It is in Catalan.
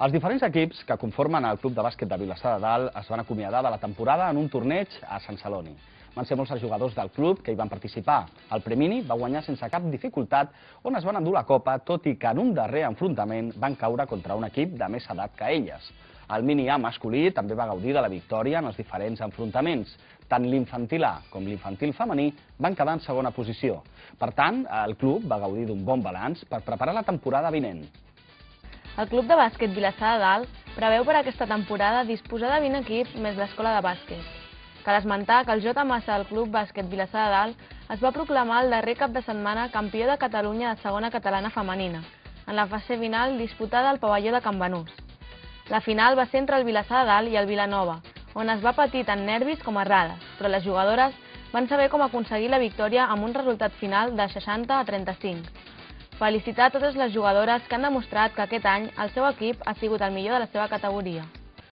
Els diferents equips que conformen el Club de Bàsquet de Vilassar de Dalt es van acomiadar de la temporada en un torneig a Sant Celoni. Van ser molts els jugadors del club que hi van participar. El Premini va guanyar sense cap dificultat, on es van endur la copa, tot i que en un darrer enfrontament van caure contra un equip de més edat que elles. El Mini A masculí també va gaudir de la victòria en els diferents enfrontaments. Tant l'infantil A com l'infantil femení van quedar en segona posició. Per tant, el club va gaudir d'un bon balanç per preparar la temporada vinent. El Club de Bàsquet Vilassar de Dalt preveu per aquesta temporada disposar de 20 equips més l'escola de bàsquet. Cal esmentar que el J. Massa del Club Bàsquet Vilassar de Dalt es va proclamar el darrer cap de setmana campió de Catalunya de segona catalana femenina, en la fase final disputada al pavelló de Can Banús. La final va ser entre el Vilassar de Dalt i el Vilanova, on es va patir tant nervis com errades, però les jugadores van saber com aconseguir la victòria amb un resultat final de 60-35. Felicitar a totes les jugadores que han demostrat que aquest any el seu equip ha sigut el millor de la seva categoria.